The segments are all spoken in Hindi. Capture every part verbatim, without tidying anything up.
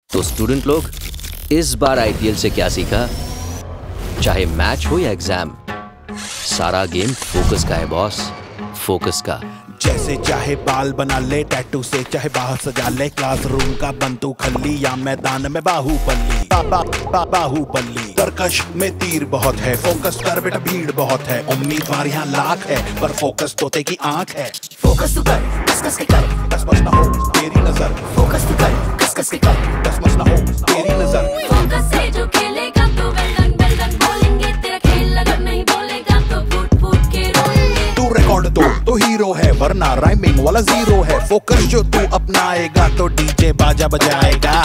तो स्टूडेंट लोग, इस बार आईपीएल से क्या सीखा? चाहे मैच हो या एग्जाम, सारा गेम फोकस का है बॉस, फोकस का। जैसे चाहे बाल बना ले टैटू से, चाहे बाहर सजा ले क्लासरूम का बंदूक खल्ली, या मैदान में बाहुबली बा, बा, बा, बाहुबली। तरकश में तीर बहुत है, फोकस कर बेटा भीड़ बहुत है। उम्मीदवार यहाँ लाख है, पर फोकस तोते की आंख है। फोकस तू कर, कस कस के कर, दस मस ना हो तेरी नजर। फोकस तू कर, कस कस के कर, दस मस ना हो तेरी नजर। फोकस से जो खेलेगा तो वेल डन वेल डन बोलेंगे, तेरा खेल अगर नहीं बोलेगा तो फूट फूट के रोएंगे। तू रिकॉर्ड तो तो हीरो है, वरना राइमिंग वाला जीरो है। फोकस जो तू अपनाएगा तो डीजे बाजा बजाएगा।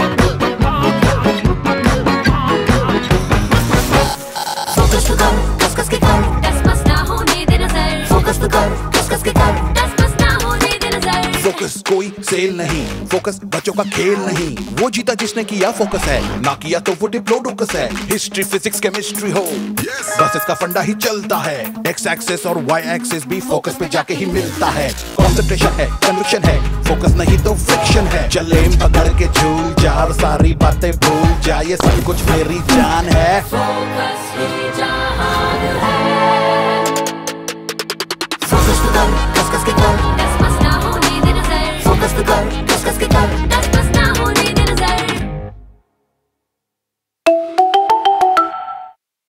फोकस तू कर, कस कस के कर, दस मस ना होने दे नजर। फोकस तू कर, कस कस के कर, दस मस ना होने दे नजर। फोकस कोई सेल नहीं, फोकस बच्चों का खेल नहीं। वो जीता जिसने किया फोकस है, ना किया तो वो डिप्लोडोकस है। हिस्ट्री फिजिक्स केमिस्ट्री हो, yes! बस इसका फंडा ही चलता है। एक्स एक्सिस और वाई एक्सिस भी फोकस पे जाके ही मिलता है। कंसंट्रेशन है, कन्विक्शन है, फोकस नहीं तो फ्रिक्शन है। चले पकड़ के झूल जा, सारी बातें भूल जा, ये सब कुछ मेरी जान है। फोकस ही जहान है। फोकस तू कर, कस कस के कर,